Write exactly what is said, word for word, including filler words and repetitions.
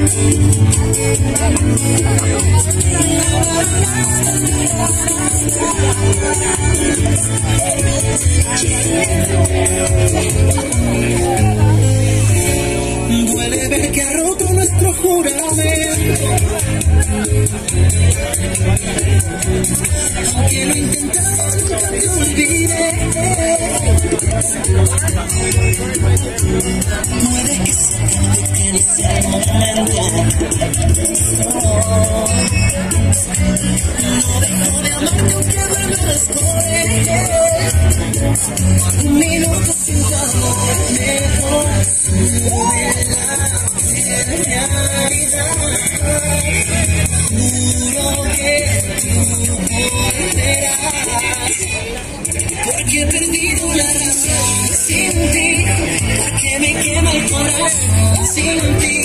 Duele ver que ha roto nuestro juramento, aunque lo intentaba nunca te olvidé. Puede que se te en ese momento, no dejo de amarte aunque duerma las cosas. Un minuto sin tu amor mejor sube la realidad. Juro que tú volverás, porque he perdido la razón sin ti, porque me quema el corazón sin ti.